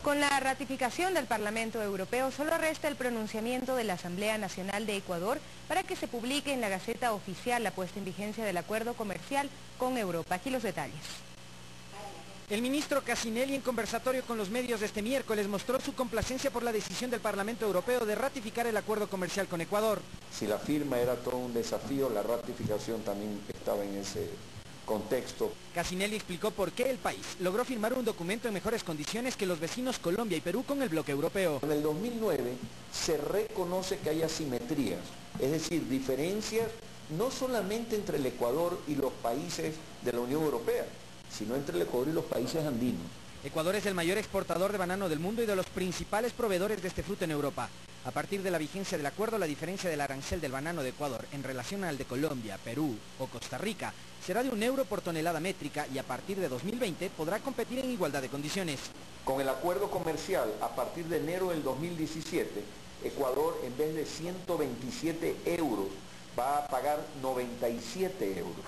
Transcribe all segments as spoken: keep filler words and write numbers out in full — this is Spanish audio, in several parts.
Con la ratificación del Parlamento Europeo solo resta el pronunciamiento de la Asamblea Nacional de Ecuador para que se publique en la Gaceta Oficial la puesta en vigencia del acuerdo comercial con Europa. Aquí los detalles. El ministro Cassinelli, en conversatorio con los medios de este miércoles, mostró su complacencia por la decisión del Parlamento Europeo de ratificar el acuerdo comercial con Ecuador. Si la firma era todo un desafío, la ratificación también estaba en ese contexto. Cassinelli explicó por qué el país logró firmar un documento en mejores condiciones que los vecinos Colombia y Perú con el bloque europeo. En el dos mil nueve se reconoce que hay asimetrías, es decir, diferencias no solamente entre el Ecuador y los países de la Unión Europea, sino entre el Ecuador y los países andinos. Ecuador es el mayor exportador de banano del mundo y de los principales proveedores de este fruto en Europa. A partir de la vigencia del acuerdo, la diferencia del arancel del banano de Ecuador en relación al de Colombia, Perú o Costa Rica será de un euro por tonelada métrica y a partir de dos mil veinte podrá competir en igualdad de condiciones. Con el acuerdo comercial, a partir de enero del dos mil diecisiete, Ecuador en vez de ciento veintisiete euros va a pagar noventa y siete euros.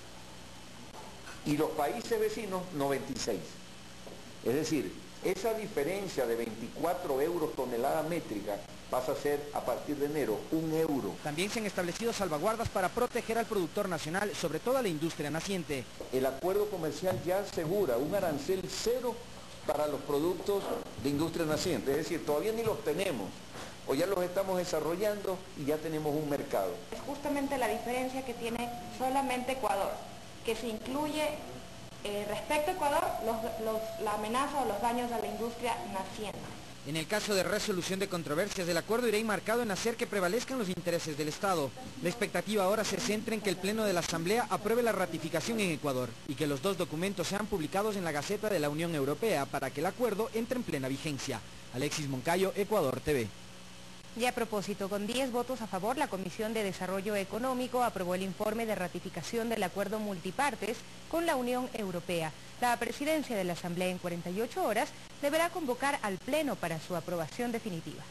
Y los países vecinos noventa y seis. Es decir, esa diferencia de veinticuatro euros tonelada métrica pasa a ser a partir de enero un euro. También se han establecido salvaguardas para proteger al productor nacional, sobre todo a la industria naciente. El acuerdo comercial ya asegura un arancel cero para los productos de industria naciente, es decir, todavía ni los tenemos, o ya los estamos desarrollando y ya tenemos un mercado. Es justamente la diferencia que tiene solamente Ecuador, que se incluye eh, respecto a Ecuador los, los, la amenaza o los daños a la industria naciente. En el caso de resolución de controversias, el acuerdo irá enmarcado en hacer que prevalezcan los intereses del Estado. La expectativa ahora se centra en que el Pleno de la Asamblea apruebe la ratificación en Ecuador y que los dos documentos sean publicados en la Gaceta de la Unión Europea para que el acuerdo entre en plena vigencia. Alexis Moncayo, Ecuador T V. Y a propósito, con diez votos a favor, la Comisión de Desarrollo Económico aprobó el informe de ratificación del acuerdo multipartes con la Unión Europea. La presidencia de la Asamblea en cuarenta y ocho horas deberá convocar al Pleno para su aprobación definitiva.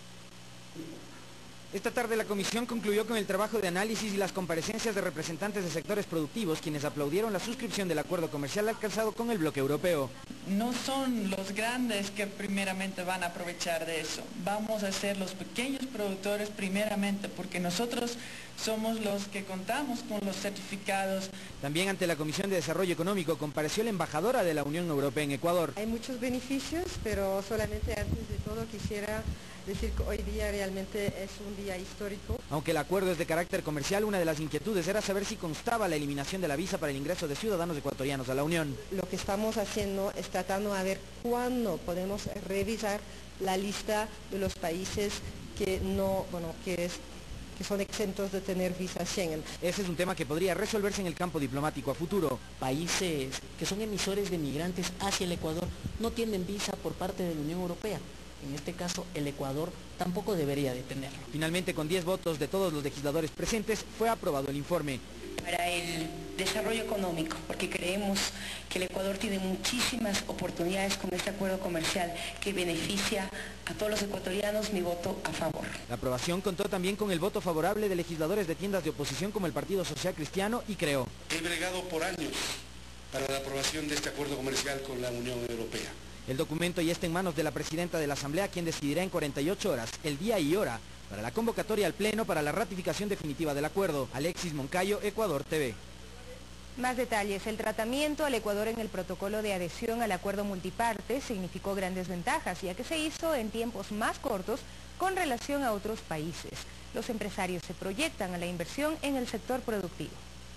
Esta tarde la comisión concluyó con el trabajo de análisis y las comparecencias de representantes de sectores productivos, quienes aplaudieron la suscripción del acuerdo comercial alcanzado con el bloque europeo. No son los grandes que primeramente van a aprovechar de eso. Vamos a ser los pequeños productores primeramente, porque nosotros somos los que contamos con los certificados. También ante la Comisión de Desarrollo Económico compareció la embajadora de la Unión Europea en Ecuador. Hay muchos beneficios, pero solamente antes de todo quisiera decir que hoy día realmente es un día histórico. Aunque el acuerdo es de carácter comercial, una de las inquietudes era saber si constaba la eliminación de la visa para el ingreso de ciudadanos ecuatorianos a la Unión. Lo que estamos haciendo es tratando a ver cuándo podemos revisar la lista de los países que no, bueno, que es que son exentos de tener visa Schengen. Ese es un tema que podría resolverse en el campo diplomático a futuro. Países que son emisores de migrantes hacia el Ecuador no tienen visa por parte de la Unión Europea. En este caso, el Ecuador tampoco debería de tenerlo. Finalmente, con diez votos de todos los legisladores presentes, fue aprobado el informe. Para el desarrollo económico, porque creemos que el Ecuador tiene muchísimas oportunidades con este acuerdo comercial que beneficia a todos los ecuatorianos, mi voto a favor. La aprobación contó también con el voto favorable de legisladores de tiendas de oposición como el Partido Social Cristiano y Creo. He bregado por años para la aprobación de este acuerdo comercial con la Unión Europea. El documento ya está en manos de la presidenta de la Asamblea, quien decidirá en cuarenta y ocho horas, el día y hora, para la convocatoria al Pleno para la ratificación definitiva del acuerdo. Alexis Moncayo, Ecuador T V. Más detalles. El tratamiento al Ecuador en el protocolo de adhesión al acuerdo multiparte significó grandes ventajas, ya que se hizo en tiempos más cortos con relación a otros países. Los empresarios se proyectan a la inversión en el sector productivo.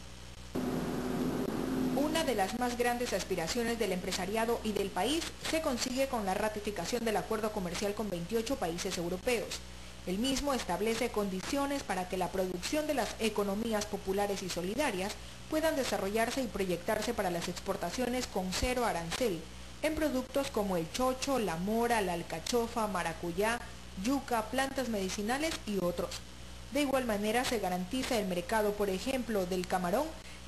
Una de las más grandes aspiraciones del empresariado y del país se consigue con la ratificación del acuerdo comercial con veintiocho países europeos. El mismo establece condiciones para que la producción de las economías populares y solidarias puedan desarrollarse y proyectarse para las exportaciones con cero arancel, en productos como el chocho, la mora, la alcachofa, maracuyá, yuca, plantas medicinales y otros. De igual manera se garantiza el mercado, por ejemplo, del camarón,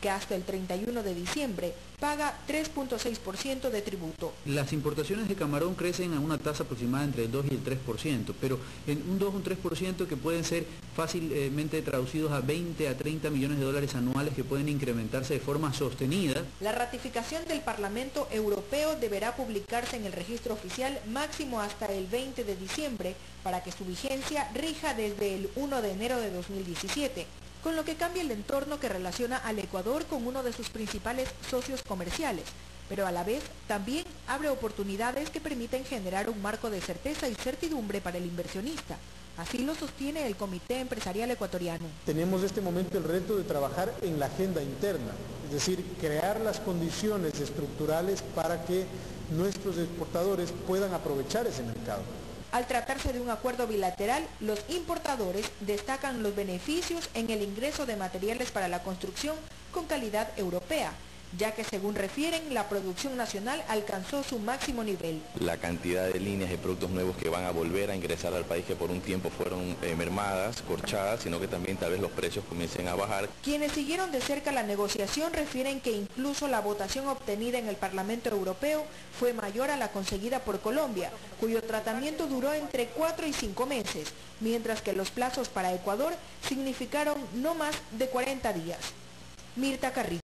que hasta el treinta y uno de diciembre paga tres punto seis por ciento de tributo. Las importaciones de camarón crecen a una tasa aproximada entre el dos y el tres por ciento, pero en un dos o un tres por ciento que pueden ser fácilmente traducidos a veinte a treinta millones de dólares anuales que pueden incrementarse de forma sostenida. La ratificación del Parlamento Europeo deberá publicarse en el registro oficial máximo hasta el veinte de diciembre para que su vigencia rija desde el uno de enero de dos mil diecisiete. Con lo que cambia el entorno que relaciona al Ecuador con uno de sus principales socios comerciales, pero a la vez también abre oportunidades que permiten generar un marco de certeza y certidumbre para el inversionista. Así lo sostiene el Comité Empresarial Ecuatoriano. Tenemos en este momento el reto de trabajar en la agenda interna, es decir, crear las condiciones estructurales para que nuestros exportadores puedan aprovechar ese mercado. Al tratarse de un acuerdo bilateral, los importadores destacan los beneficios en el ingreso de materiales para la construcción con calidad europea, ya que según refieren, la producción nacional alcanzó su máximo nivel. La cantidad de líneas de productos nuevos que van a volver a ingresar al país que por un tiempo fueron eh, mermadas, corchadas, sino que también tal vez los precios comiencen a bajar. Quienes siguieron de cerca la negociación refieren que incluso la votación obtenida en el Parlamento Europeo fue mayor a la conseguida por Colombia, cuyo tratamiento duró entre cuatro y cinco meses, mientras que los plazos para Ecuador significaron no más de cuarenta días. Mirta Carrillo.